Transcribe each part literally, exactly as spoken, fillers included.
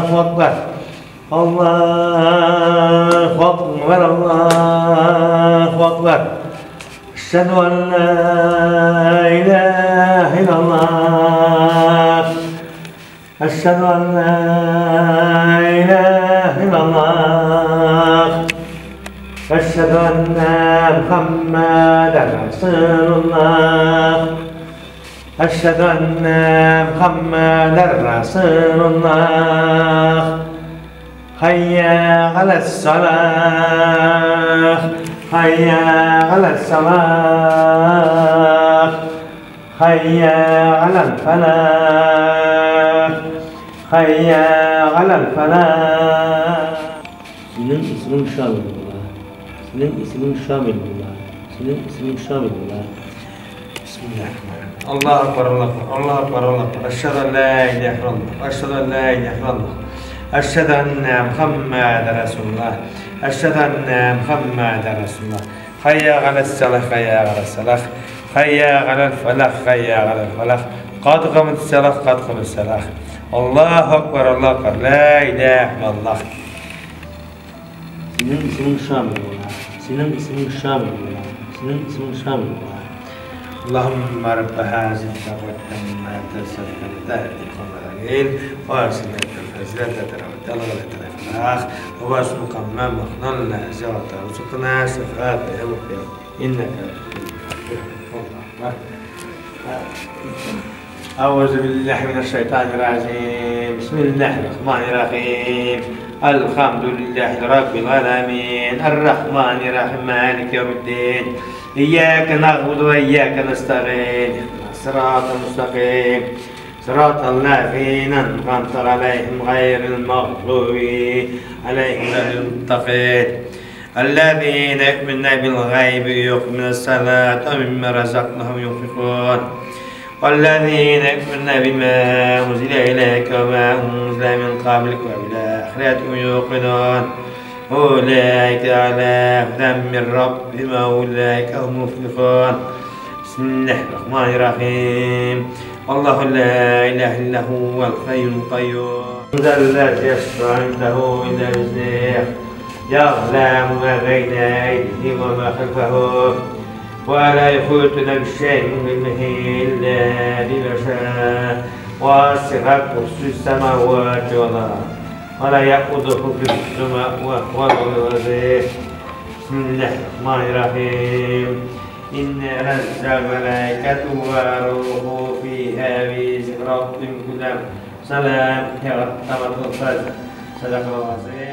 الله أكبر الله أكبر الله أكبر أشهد أن لا إله إلا الله أشهد أن لا إله إلا الله أشهد أن محمدا رسول الله أشهد أن محمدا رسول الله حي على الصلاة حي على الصلاة حي على الفلاح حي على الفلاح. Senin ismin Şamilullah. Senin ismin Şamilullah. Senin ismin Şamilullah. Bismillahirrahmanirrahim. Allahu Ekber, Allahu Ekber, Allahu Ekber, Allahu Ekber. Eşhedü en la ilahe illallah. Eşhedü en la ilahe illallah. Eşhedü enne Muhammeden Resulullah. Eşhedü enne Muhammeden Resulullah. Hayya alel-salah, hayya alel-salah. Hayya alel-felah, hayya alel-felah. Qad qamet-salah, qad qamet-salah. Allahu Ekber, Allahu Ekber. La ilahe illallah. Senin ismin Şamilullah. Senin ismin Şamilullah. Senin ismin Şamilullah. اللهم رب هذه الدعوة التامة تهدي قوم العليل وارسلنا الفزلة والدلغة الأخلاق واسمك أمام مخنلنا زوات وسقنا شفاء يوم إنك أعوذ بالله من الشيطان الرجيم بسم الله الرحمن الرحيم الحمد لله رب العالمين الرحمن الرحيم مالك يوم الدين إياك نعبد وإياك نستعين الصراط المستقيم صراط الذين أنعمت عليهم غير المغضوب عليهم ولا الضالين الذين يؤمنون بالغيب ويقيمون الصلاة ومما رزقناهم ينفقون والذين يؤمنون بما أنزل إليك وما أنزل من قبلك وبالآخرة هم يوقنون أولئك على هدى من ربهم وأولئك هم المفلحون. بسم الله الرحمن الرحيم الله لا إله إلا هو الحي القيوم ذا الذي يشفع عنده إلا بإذنه يعلم ما بين أيديهم وما خلفهم ولا يحيطون بشيء من علمه إلا بما شاء وسع كرسي السماوات والأرض ولا يأخذه في السماء وهو العزيز. بسم الله الرحمن الرحيم إن نزل الملائكة والروح فيها بإذن ربهم كل سلام هي تمت الفجر صدق الله العظيم.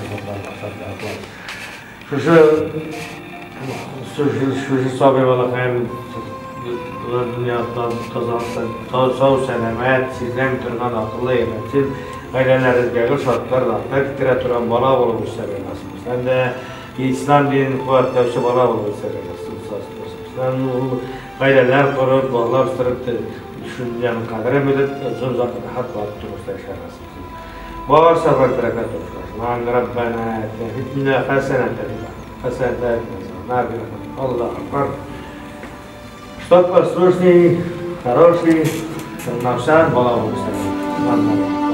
Şu şu şu şu sabır Allah'ım dünyadan kazansın. Sağ selamet sizden turgan akıllı eylesin. Ailelerinize şartlar rahmet literatüren bala olmuş severlasınız. Sen de İslam dininin kuvvetli bala olmuş severlasınız. Sen aileler kurup, bağlar sırıp düşüncenin kadere müddet uzun zaman rahat vakit durursa yaşarsınız. Bağır sabır bereket olsun. Lan Rabbena etna haseneten haseneten Allah Akbar. Что послушный, хороший, навсан бала olmuş severlasınız.